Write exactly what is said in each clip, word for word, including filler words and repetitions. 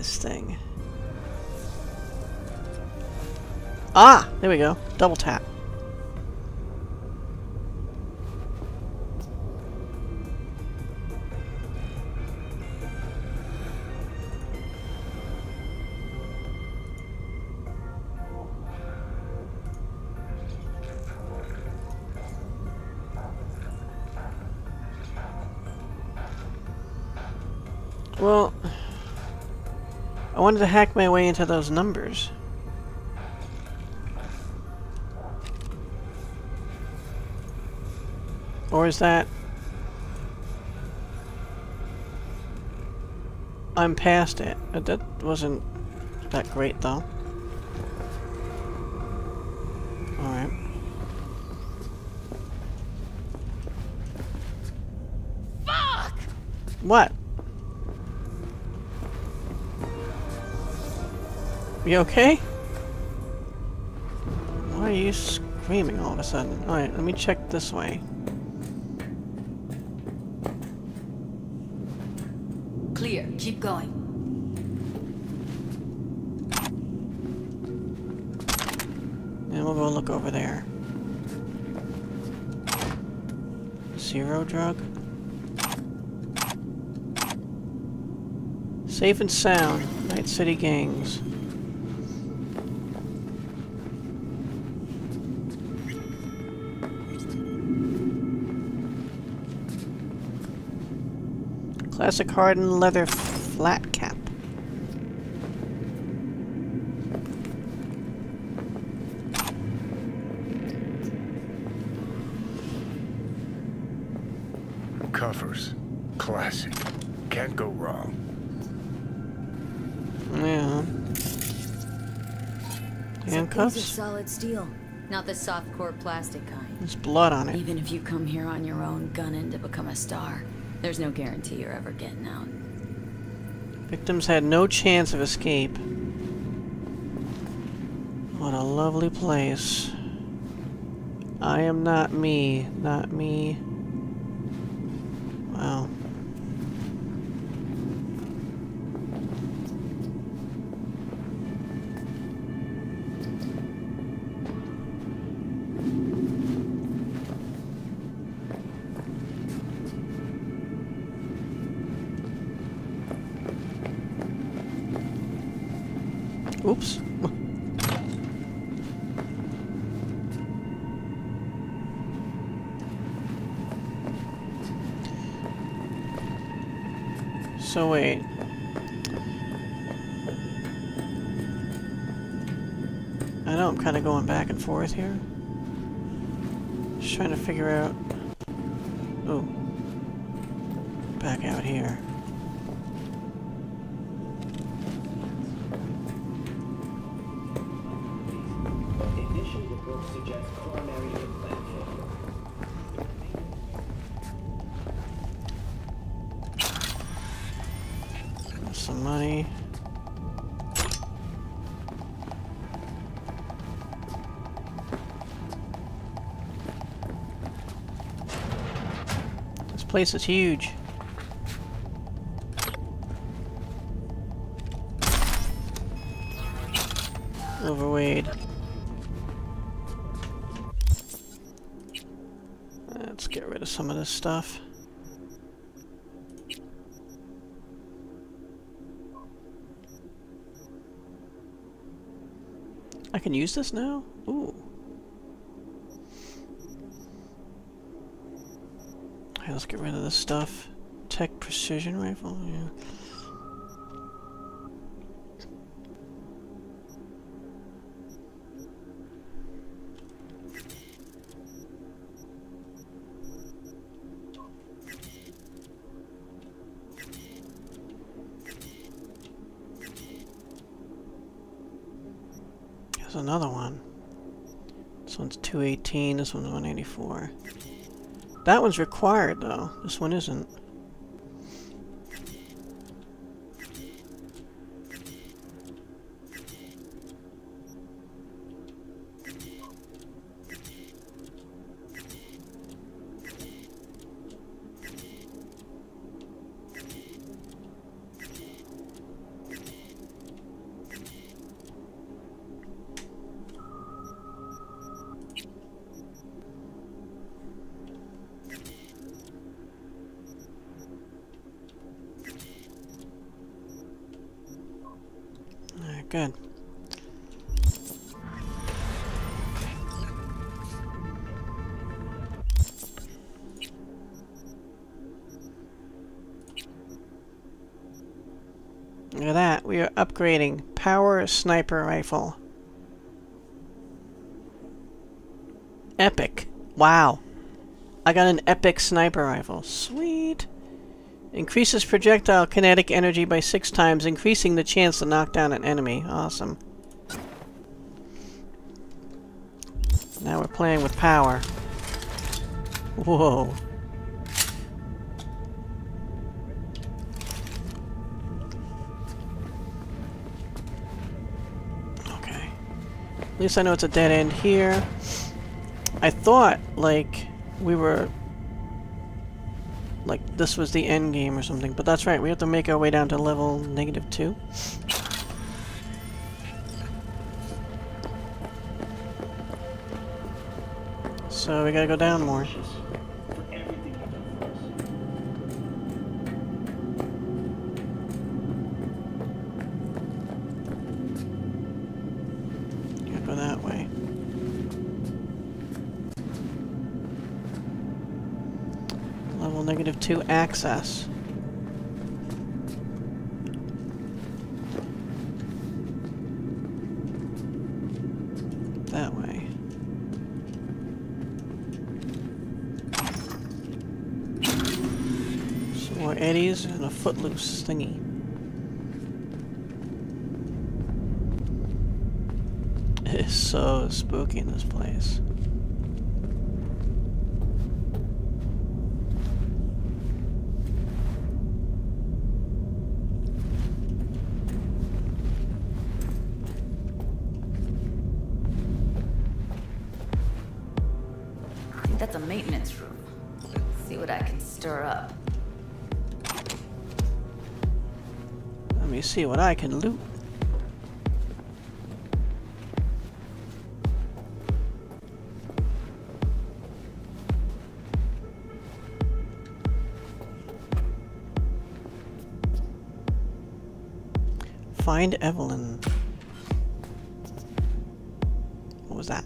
this thing? Ah! There we go. Double tap. Well, I wanted to hack my way into those numbers. Or is that... I'm past it. That wasn't that great, though. Alright. Fuck! What? You okay? Why are you screaming all of a sudden? Alright, let me check this way. Clear. Keep going. And we'll go look over there. Zero drug? Safe and sound. Night City gangs. Classic hardened leather flat cap. Cuffers. Classic. Can't go wrong. Yeah. These are Handcuffs? solid steel, not the soft core plastic kind. There's blood on it. Even if you come here on your own, gunning to become a star, there's no guarantee you're ever getting out. Victims had no chance of escape. What a lovely place. I am not me. Not me. Wow. Oops. So wait. I know I'm kind of going back and forth here. Just trying to figure out... Oh. Back out here. Some money. This place is huge. Overweight. Let's get rid of some of this stuff. I can use this now? Ooh. Okay, let's get rid of this stuff. Tech precision rifle, yeah. There's another one. This one's two eighteen, this one's one eighty-four. That one's required, though. This one isn't. good. Look at that. We are upgrading power sniper rifle. Epic. Wow. I got an epic sniper rifle. Sweet. Increases projectile kinetic energy by six times, increasing the chance to knock down an enemy. Awesome. Now we're playing with power. Whoa. Okay. At least I know it's a dead end here. I thought, like, we were... like, this was the end game or something. But that's right, we have to make our way down to level negative two. So we gotta go down more. Gotta go that way. Level negative two access. That way. Some more eddies and a footloose thingy. It is so spooky in this place. That's a maintenance room. See what I can stir up. Let me see what I can loot. Find Evelyn. What was that?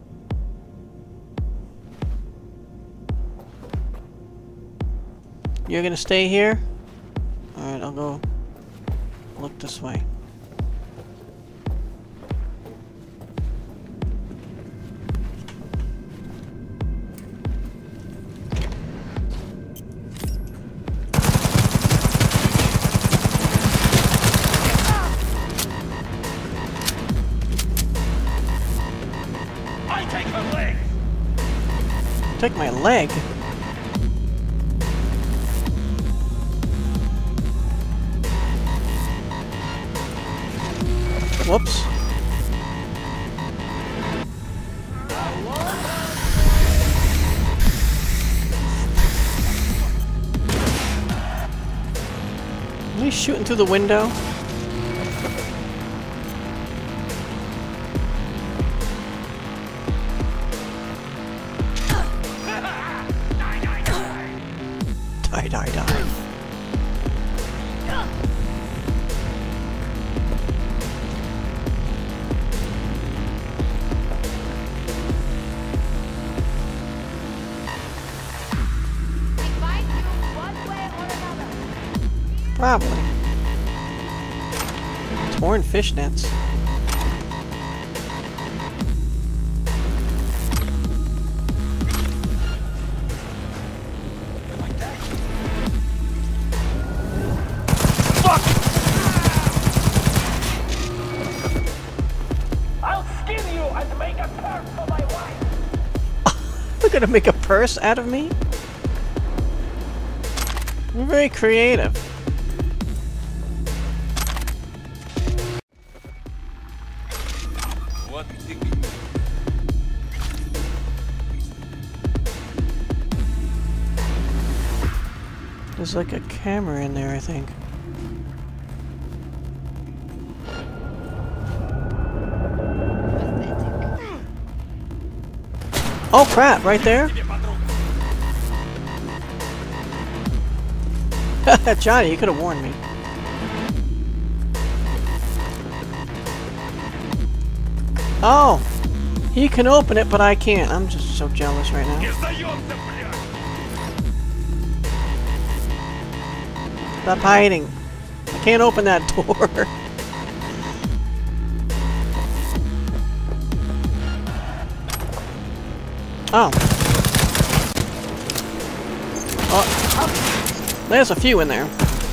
You're gonna stay here? Alright, I'll go look this way. I take her leg! Take my leg? Whoops. Are we shooting through the window? Die, die, die. Probably. Torn fishnets. Fuck! I'll skin you and make a purse for my wife! They're gonna make a purse out of me? We're very creative. What do you think? There's like a camera in there, I think. Oh crap, right there? Johnny, you could have warned me. Oh! He can open it, but I can't. I'm just so jealous right now. Stop hiding. I can't open that door. Oh. Oh. There's a few in there.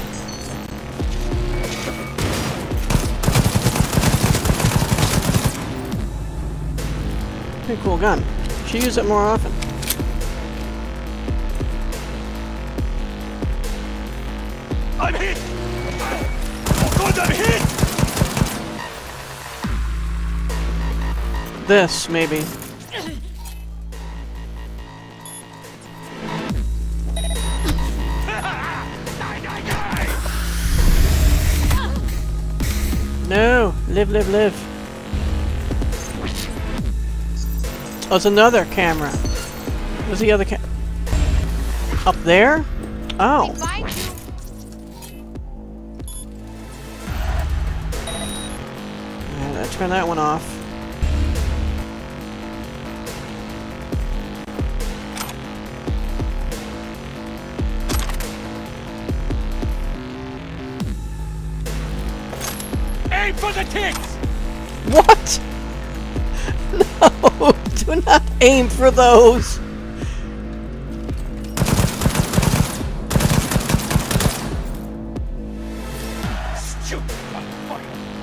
Pretty cool gun. Should use it more often. I'm hit! Oh god, I'm hit! This, maybe. No! Live, live, live. Oh, it's another camera. Where's the other cam- Up there? Oh. Yeah, turn that one off. Aim for the ticks! What? No! Do not aim for those! Shoot! Fuck.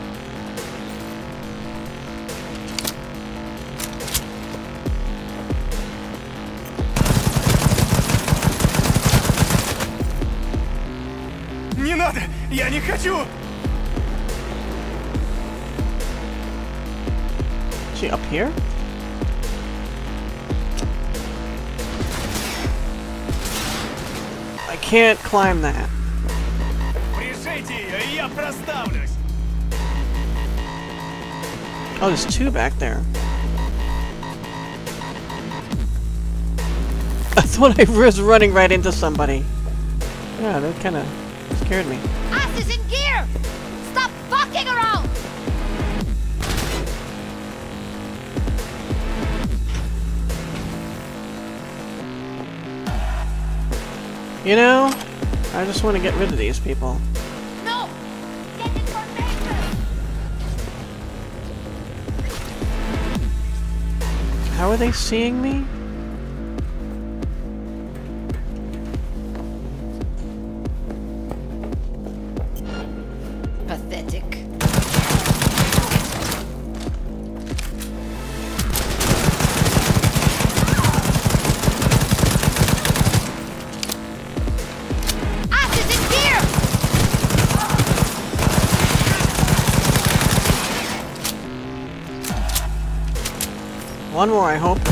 Не надо! Я не хочу! Is she up here? I can't climb that. Прижите ее, и я проставлюсь! Oh, there's two back there. I thought I was running right into somebody. Yeah, that kind of scared me. Ass is in gear! Stop fucking around! You know, I just want to get rid of these people. No! Get in formation! How are they seeing me? Pathetic. Ass is in gear! One more, I hope.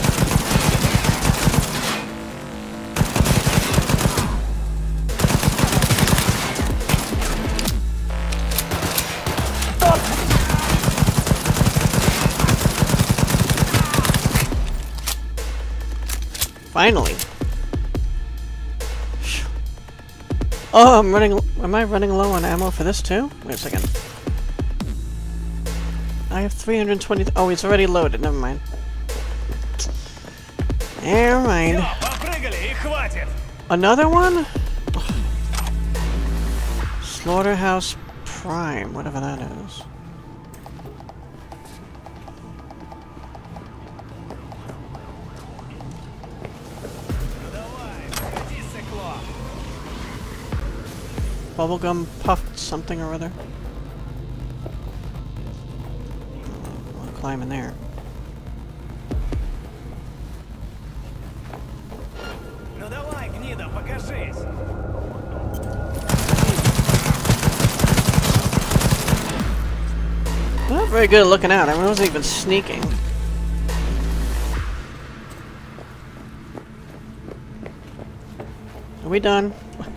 Finally. Phew. Oh, I'm running. Am I running low on ammo for this too? Wait a second. I have three hundred twenty. Oh, it's already loaded. Never mind. Never mind. Всё, попрыгали и хватит! Another one? Slaughterhouse Prime, whatever that is. Иди, сыкло! Bubblegum puffed something or other. I'll climb in there. Ну давай, гнида, покажись! I'm not very good at looking out. I wasn't even sneaking. Are we done?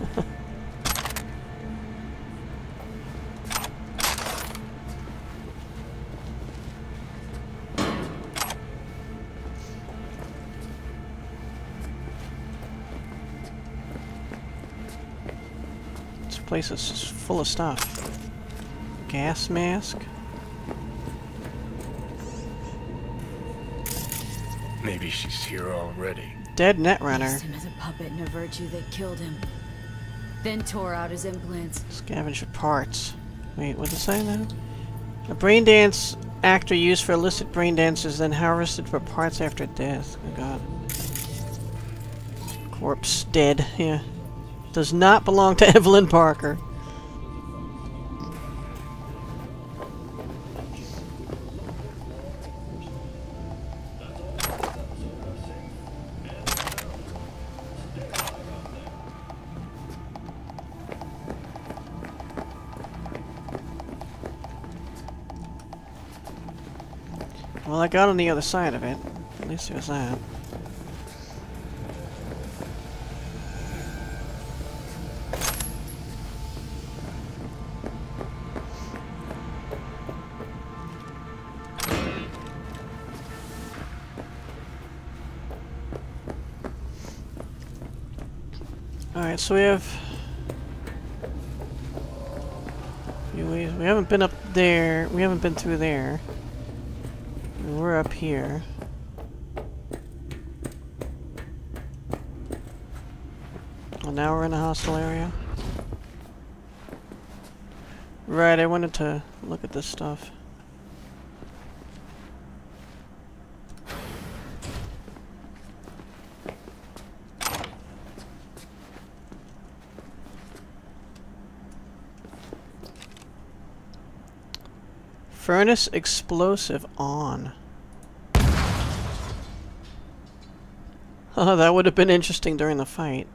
This place is full of stuff. Gas mask. Maybe she's here already. Dead Netrunner. Used him as a puppet in a virtue that killed him. Then tore out his implants. Scavenge for parts. Wait, what did it say now? A brain dance actor used for illicit brain dances, then harvested for parts after death. Oh god. Corpse dead. Yeah. Does not belong to Evelyn Parker. Well, I got on the other side of it. At least there's that. Alright, so we have... We, we haven't been up there. We haven't been through there. We're up here. Well, now we're in a hostile area. Right, I wanted to look at this stuff. Furnace explosive on. Oh, that would have been interesting during the fight.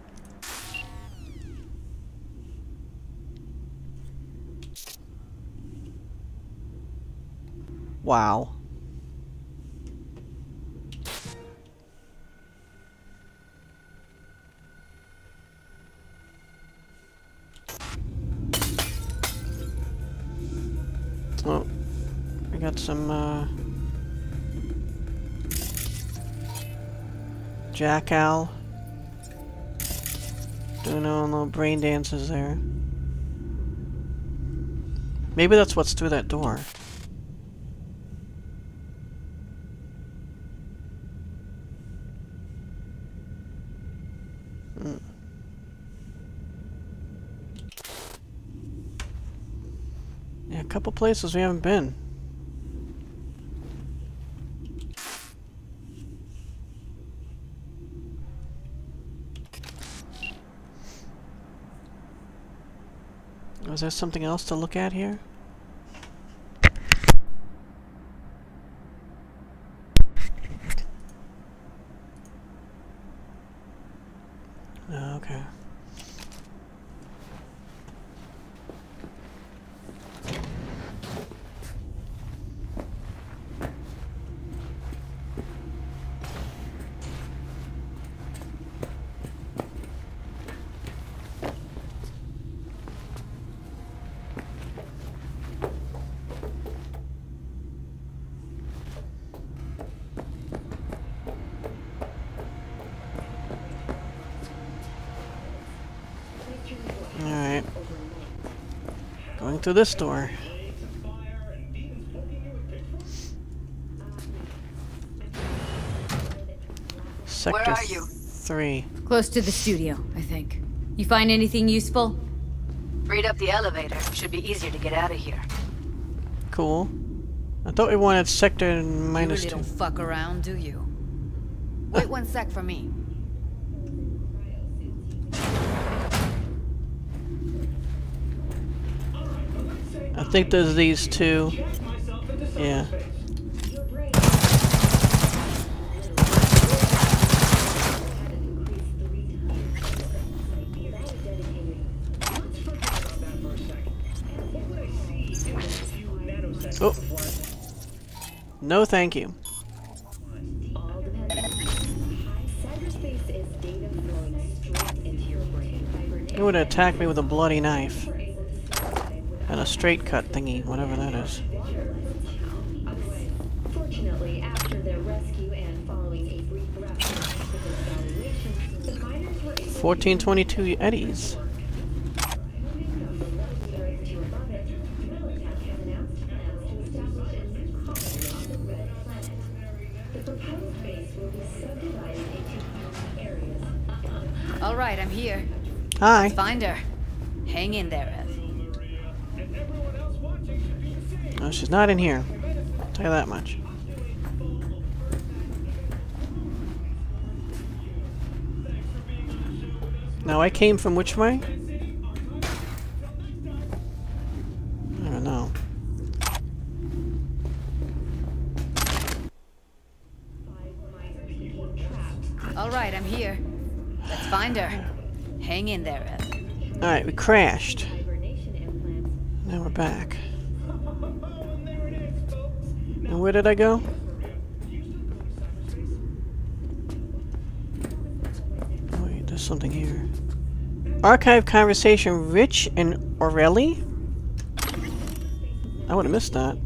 Wow. Oh. We got some, uh... Jackal. Doing all little brain dances there. Maybe that's what's through that door. Hmm. Yeah, a couple places we haven't been. Was there something else to look at here? Oh, okay. Alright. Going through this door. Sector Where are you? three. Close to the studio, I think. You find anything useful? Freed up the elevator. Should be easier to get out of here. Cool. I thought we wanted sector minus you really two. don't fuck around, do you? Wait one sec for me. I think there's these two. Yeah. Oh. No, thank you. It would attack me with a bloody knife. And a straight cut thingy, whatever that is. Fortunately, after their rescue and following a brief rapid evaluation, the miners were able fourteen twenty-two eddies. The proposed base will be All right, I'm here. Hi. Find her. Hang in there, Ev. No, she's not in here. I'll tell you that much. Now, I came from which way? I don't know. All right, I'm here. Let's find her. Hang in there, Ev. Alright, we crashed. Now we're back. And where did I go? Wait, there's something here. Archive conversation, Rich and Aurelie? I would have missed that.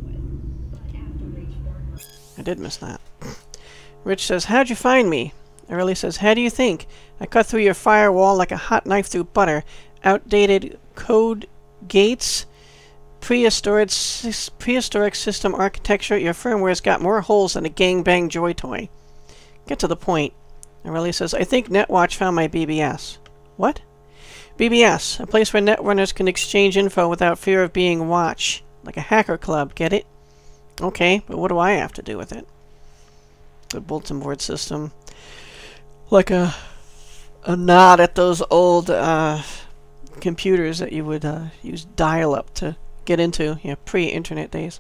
I did miss that. Rich says, how'd you find me? Aurelie says, how do you think? I cut through your firewall like a hot knife through butter. Outdated code gates, prehistoric, prehistoric system architecture. Your firmware's got more holes than a gangbang joy toy. Get to the point. Aurelie says, I think NetWatch found my B B S. What? B B S, a place where netrunners can exchange info without fear of being watched. Like a hacker club, get it? Okay, but what do I have to do with it? The bulletin board system. Like a a nod at those old uh, computers that you would uh, use dial-up to get into, yeah, pre-internet days.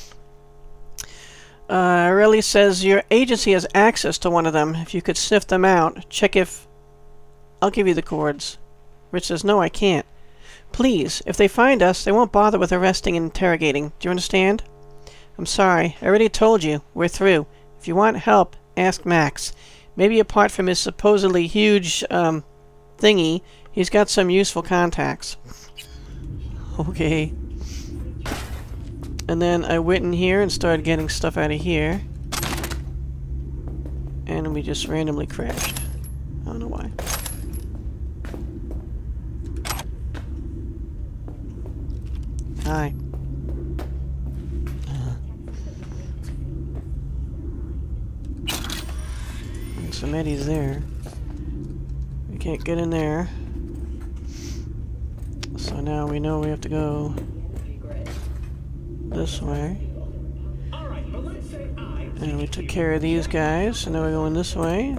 Uh, Aurelie says your agency has access to one of them. If you could sniff them out, check if... I'll give you the coords. Rich says, no, I can't. Please, if they find us, they won't bother with arresting and interrogating. Do you understand? I'm sorry. I already told you. We're through. If you want help, ask Max. Maybe apart from his supposedly huge, um, thingy, he's got some useful contacts. Okay. And then I went in here and started getting stuff out of here. And we just randomly crashed. I don't know why. Hi. Some eddies there. We can't get in there. So now we know we have to go this way. And we took care of these guys, so now we're going this way.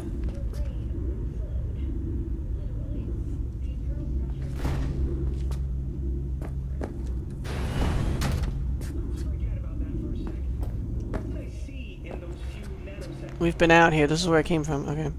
We've been out here. This is where I came from. Okay.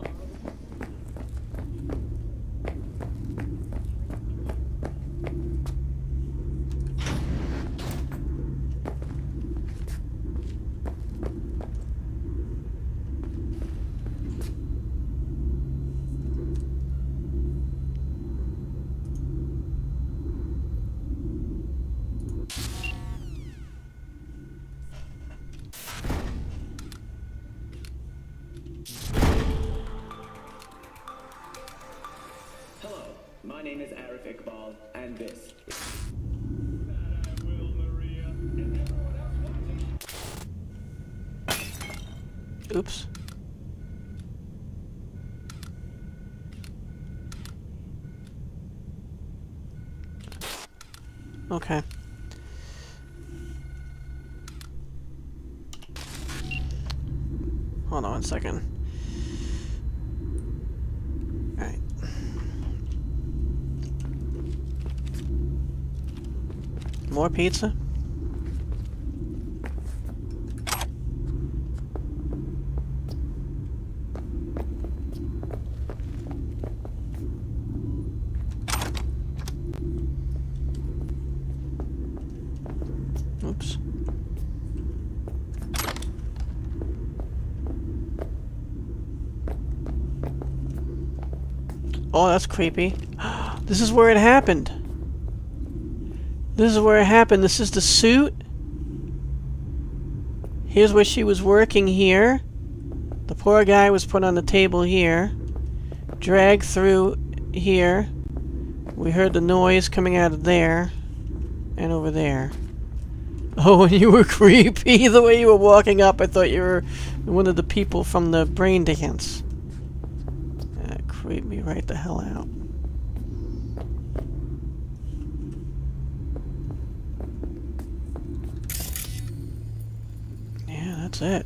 My name is Arif Iqbal, and this. Oops. Okay. Hold on one second. Alright. More pizza? Oops. Oh, that's creepy. This is where it happened. This is where it happened. This is the suit. Here's where she was working here. The poor guy was put on the table here. Dragged through here. We heard the noise coming out of there. And over there. Oh, and you were creepy. The way you were walking up, I thought you were one of the people from the brain dance. Uh, creep me right the hell out. Yeah, that's it.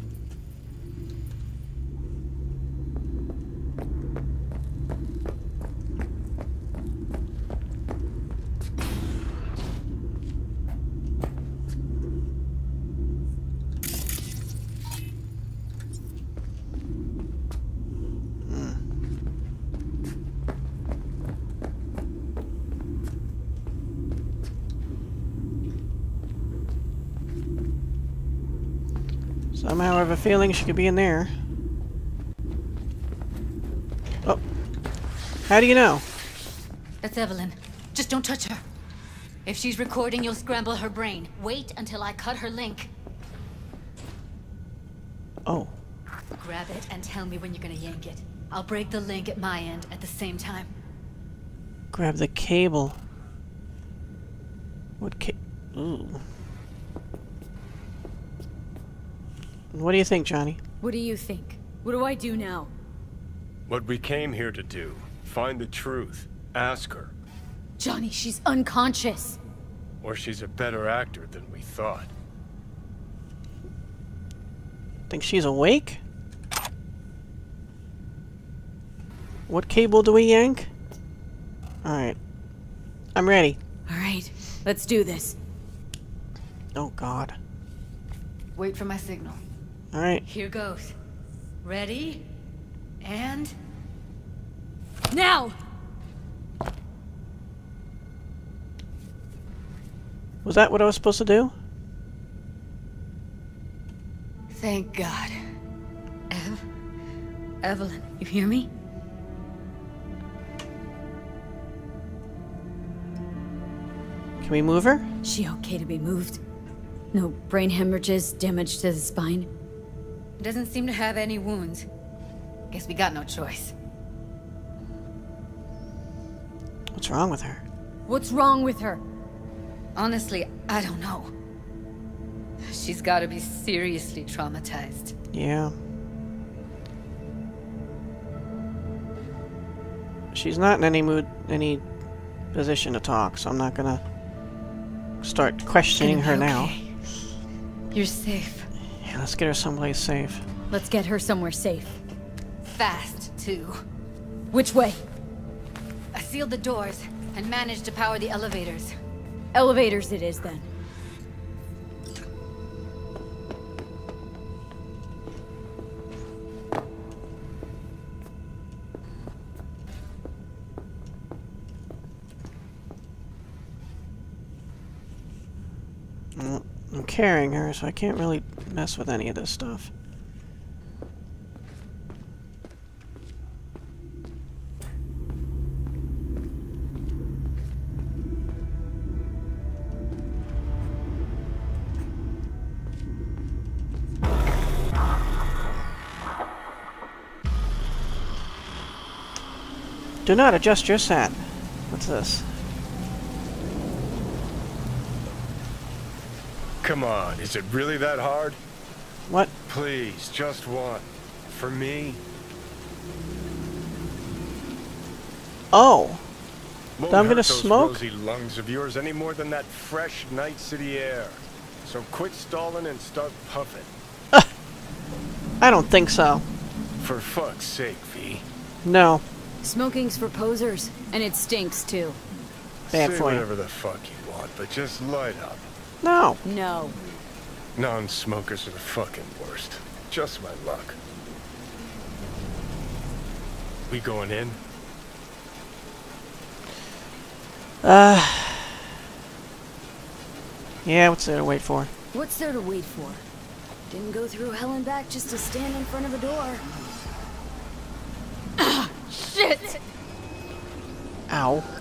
Somehow I have a feeling she could be in there. Oh. How do you know? That's Evelyn. Just don't touch her. If she's recording, you'll scramble her brain. Wait until I cut her link. Oh. Grab it and tell me when you're gonna yank it. I'll break the link at my end at the same time. Grab the cable. What ca- Ooh. What do you think, Johnny? What do you think? What do I do now? What we came here to do. Find the truth. Ask her. Johnny, she's unconscious. Or she's a better actor than we thought. Think she's awake? What cable do we yank? Alright. I'm ready. Alright, let's do this. Oh god. Wait for my signal. Alright. Here goes. Ready? And... Now! Was that what I was supposed to do? Thank God. Ev? Evelyn, you hear me? Can we move her? She okay to be moved? No brain hemorrhages, damage to the spine? Doesn't seem to have any wounds. Guess we got no choice. What's wrong with her? What's wrong with her? Honestly, I don't know. She's gotta be seriously traumatized. Yeah. She's not in any mood, any position to talk, so I'm not gonna start questioning her now. Okay. You're safe. Yeah, let's get her someplace safe. Let's get her somewhere safe. Fast, too. Which way? I sealed the doors and managed to power the elevators. Elevators it is, then. Well, I'm carrying her, so I can't really mess with any of this stuff. Do not adjust your sat. What's this? Come on, is it really that hard? What? Please, just one. For me? Oh! Won't I'm hurt gonna those smoke? rosy lungs of yours any more than that fresh night city air. So quit stalling and start puffing. I don't think so. For fuck's sake, V. No. Smoking's for posers, and it stinks, too. Bad Say for you. whatever the fuck you want, but just light up. No. No. Non-smokers are the fucking worst. Just my luck. We going in? Uh. Yeah, what's there to wait for? What's there to wait for? Didn't go through hell and back just to stand in front of a door. Ah, shit! Ow.